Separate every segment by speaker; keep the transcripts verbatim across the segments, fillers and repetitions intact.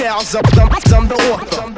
Speaker 1: Stylez, I'm, I'm the author.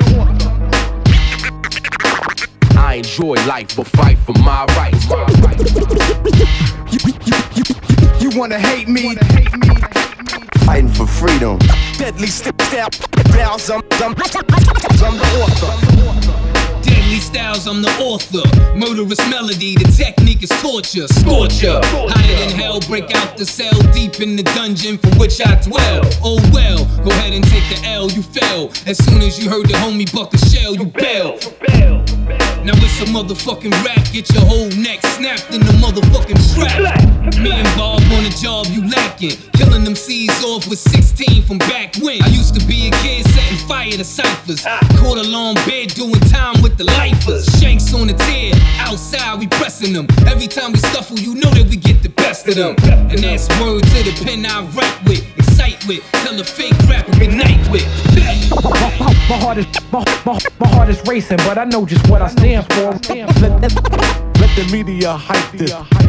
Speaker 1: I enjoy life, but fight for my rights. You, you, you, you, you wanna hate me?
Speaker 2: Fighting for freedom.
Speaker 1: Deadly Stylez, I'm, I'm, I'm the author.
Speaker 3: Deadly Stylez, I'm the author. Murderous melody, the technique is torture. Scorcher, hotter than hell, break out the cell, deep in the dungeon from which I dwell. Oh well, go ahead and take the L, you fell. As soon as you heard the homie buck a shell, you bail. Now it's a motherfucking rap, get your whole neck snapped in the motherfucking trap. Me and Bob on a job, you lacking. Killing them C's off with sixteen from back when. I used to be a kid setting fire to ciphers. Caught a long bed doing time with the lifers. Shanks on the tear, outside we pressing them. Every time we scuffle, you know that we get the best of them. And that's word to the pen I rap with, excite with, tell a fake rapper good night with.
Speaker 4: My heart is my, my, my heart is racing, but I know just what I stand for. Let, let, let the media hype this.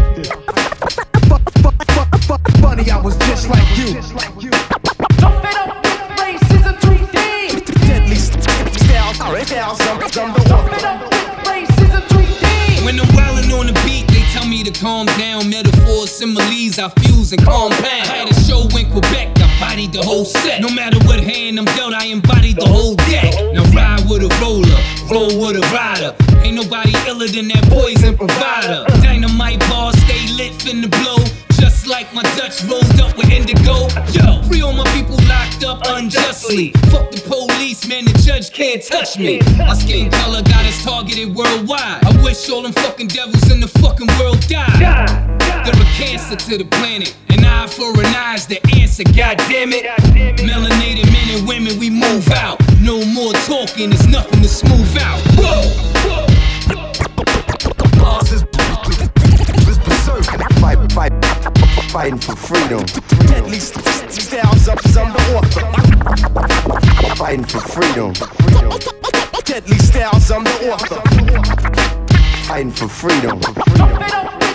Speaker 1: Funny, I was just like you.
Speaker 4: Don't fit up with races in three D.
Speaker 1: Deadly Stylez, I'm, I'm the
Speaker 4: Don't fit up with races in three D.
Speaker 3: When I'm wildin' on the beat, they tell me to calm down. Metaphors, similes, I fuse and compound. I had a show in Quebec, I bodied the whole set. No matter what hand I'm dealt, I embodied the whole deck. Now ride with a roller, roll with a rider. Ain't nobody iller than that poison provider. Dynamite bars stay lit, finna blow. Just like my Dutch rolled up with indigo. Yo, free all my people locked up unjustly. Fuck the police, man, the judge can't touch me. My skin color got us targeted worldwide. I wish all them fucking devils in the fucking world died. They're a cancer to the planet. An eye for an eye's the answer, goddamn it. Melanated men and women, we move out. No more talking, there's nothing to smooth out. Whoa, whoa.
Speaker 2: Fight, fight, fighting for freedom.
Speaker 1: Deadly Stylez, I'm the author.
Speaker 2: Fighting for freedom.
Speaker 1: Deadly Stylez, I'm the author.
Speaker 2: Fighting for freedom.
Speaker 4: Don't fit up